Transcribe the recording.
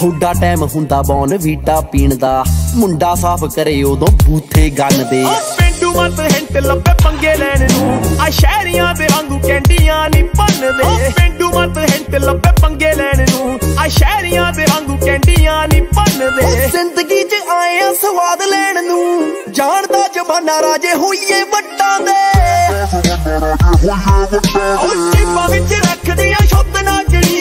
ਥੋੜਾ ਟਾਈਮ ਹੁੰਦਾ born Vita ਪੀਣ ਦਾ ਮੁੰਡਾ ਸਾਫ਼ ਕਰੇ ਉਦੋਂ ਬੂਥੇ ਗੰਨ ਦੇ ਪਿੰਡੂ ਮਤ ਹਿੰਟ ਲੱਭੇ ਪੰਗੇ ਲੈਣ ਨੂੰ ਆ ਸ਼ਹਿਰੀਆਂ ਦੇ ਵਾਂਗੂ ਕੈਂਡੀਆਂ ਨਹੀਂ ਭੰਨਦੇ ਪਿੰਡੂ ਮਤ ਹਿੰਟ ਲੱਭੇ ਪੰਗੇ ਲੈਣ ਨੂੰ ਆ ਸ਼ਹਿਰੀਆਂ ਦੇ ਵਾਂਗੂ ਕੈਂਡੀਆਂ ਨਹੀਂ ਭੰਨਦੇ ਜ਼ਿੰਦਗੀ 'ਚ ਆਏ ਆ ਸਵਾਦ ਲੈਣ ਨੂੰ ਜਾਣਦਾ ਜ਼ਮਾਨਾ ਰਾਜੇ ਹੋਈਏ ਵੱਟਾਂ ਦੇ ਜੀਬਾਂ ਵਿੱਚ ਰੱਖਦੀਆਂ ਸ਼ੁੱਧ ਨਾ